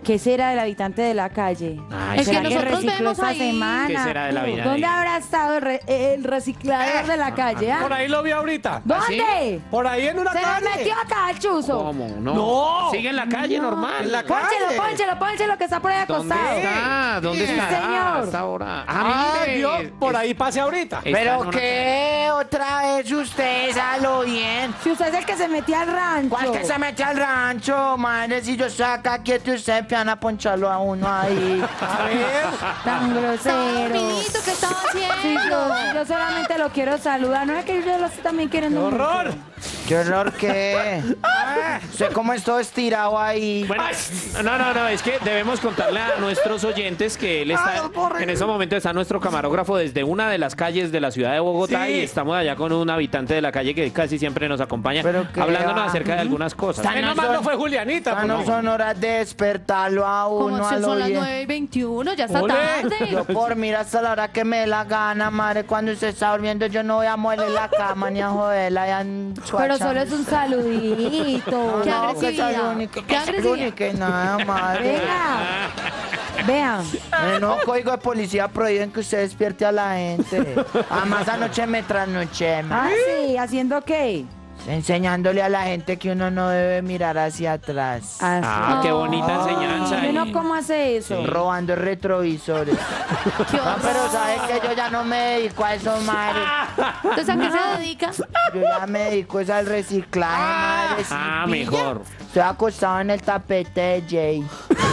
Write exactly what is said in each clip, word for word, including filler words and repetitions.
¿Qué será del habitante de la calle? Ay, Es que ¿Será que nosotros recicló vemos esta ahí. semana? ¿Qué será de la vida ¿Dónde de- habrá estado el, re- el reciclador de la calle? ah? Por ahí lo vi ahorita. ¿Dónde? Por ahí en una ¿Se le calle. metió acá al chuzo? ¿Cómo? No. No. Sigue en la calle normal. En la calle. Pónchelo, pónchelo, pónchelo que está por ahí ¿Dónde acostado. está? ¿Dónde Sí, está? señor. Hasta ahora. Ah, mire. vio, por ahí pase ahorita. Está en ¿Pero una qué? ¿Otra vez usted? ¿Salo bien? Si usted es el que se metía al rancho. ¿Cuál que se mete al rancho, madre? Si yo estoy acá quieto, ustedes empiezan a poncharlo a uno ahí. A ver. Tan grosero. Dormidito, ¿qué estaba Sí, haciendo? yo, yo solamente lo quiero saludar. No es que yo lo estoy también queriendo mucho. ¡Horror! ¿Qué horror qué? ¿Usted cómo es todo estirado ahí? Bueno, no, no, no, es que debemos contarle a nuestros oyentes que él está, en ese momento está nuestro camarógrafo desde una de las calles de la ciudad de Bogotá Sí. y estamos allá con un habitante de la calle que casi siempre nos acompaña, Pero que hablándonos va. acerca de algunas cosas. Tan- Menos mal no fue Julianita. Ya porque- no son horas de despertarlo a Como uno si al son las oído. nueve y veintiuno, ya está Ole. Yo tarde. por mira hasta la hora que me dé la gana, madre. Cuando usted está durmiendo, yo no voy a moverle la cama ni a joderla. Ya en Pero suacha. solo es un saludito. Qué No, agresividad. que sea lo único, Qué que sea lo agresividad. único que nada, madre. Venga. Vean. En el nuevo código de policía prohíben que usted despierte a la gente. Además, anoche me trasnoché, ma. Ah, sí, ¿haciendo qué? Enseñándole a la gente que uno no debe mirar hacia atrás. Así. Ah, qué bonita enseñanza. ¿Y ahí. uno cómo hace eso? Robando retrovisores. Qué No, horror. pero sabes que yo ya no me dedico a eso, madre. Entonces, ¿a qué se dedica? Yo ya me dedico es al reciclaje, madre. ¿sí Ah, pilla? mejor. Estoy acostado en el tapete de Jay.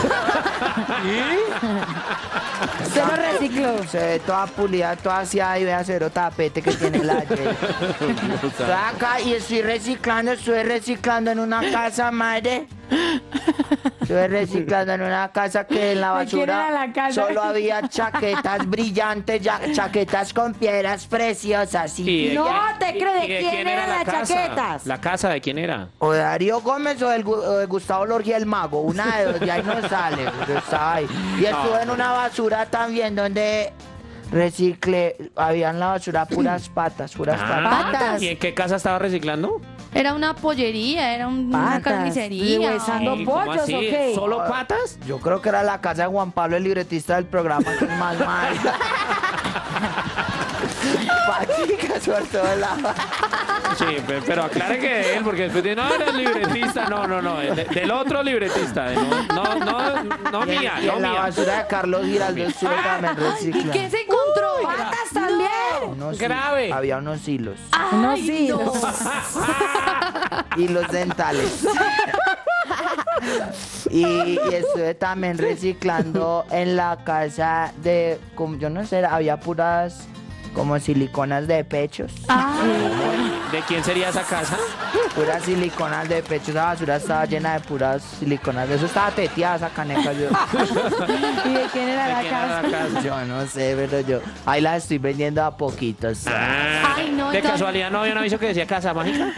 Usted lo recicló. Se ve toda pulida, toda aseada y vea cero tapete que tiene la Jay. Estoy acá y estoy reciclando, estoy reciclando en una casa, madre. Estoy reciclando en una casa que en la ¿De quién basura era la casa? solo había chaquetas brillantes, ya- chaquetas con piedras preciosas. ¿Y Y de No, quién- te creo, ¿de y quién eran las casa? chaquetas? ¿La casa de quién era? O de Darío Gómez o, del Gu- o de Gustavo Lorgia el Mago, una de dos, de ahí no sale, pero estaba ahí. Y estuve en una basura también donde reciclé, había en la basura puras patas, puras Ah, patas. ¿y en qué casa estaba reciclando? Era una pollería, era un- una Patas, carnicería. deshuesando Sí, ¿cómo pollos, así? ¿o qué? ¿Solo patas? Yo creo que era la casa de Juan Pablo, el libretista del programa, que es más mal. Paticas por todos lados. Sí, pe- pero aclare que de él, porque después dice, no, era el libretista. No, no, no, de- del otro libretista. de- No, no, no, no Y en- mía, y no en la mía. basura de Carlos Giraldo estuve también ¿Y reciclando. qué se encontró? ¿Patas también? Unos Grave. hil- Había unos hilos. No, Ay, sí. no. Hilos dentales. Y, y estuve también reciclando en la casa de, como yo no sé, había puras como siliconas de pechos. ¿De quién sería esa casa? Puras siliconas de pechos. Esa basura estaba llena de puras siliconas. De eso estaba teteada esa caneca. Yo, ¿Y de quién era ¿De la quién era casa? la casa? yo no sé, pero yo ahí las estoy vendiendo a poquitos. Ah, Ay, no, ¿de entonces- casualidad no había un aviso que decía casa mágica?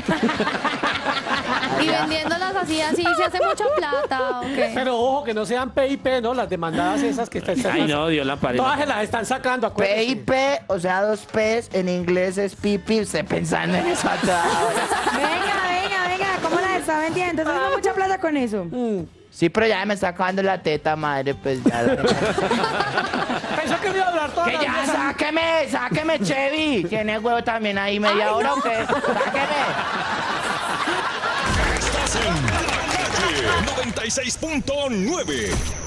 Y vendiéndolas así, así, se hace mucha plata, ¿o qué? Pero ojo, que no sean P y P, ¿no? Las demandadas esas que están... Ay, no, Dios la pared. Todas se las están sacando, P acuérdense. y P, o sea, dos P's, en inglés es pipi, usted pensando en eso a toda hora. Venga, venga, venga, ¿cómo la está vendiendo? Entonces haciendo mucha plata con eso. Sí, pero ya me está acabando la teta, madre, pues ya. Pensó que me iba a hablar toda Que la ya, vida. sáqueme, sáqueme, Chevy. ¿Tiene huevo también ahí media hora o qué? Sáqueme. Estás en La Calle noventa y seis punto nueve.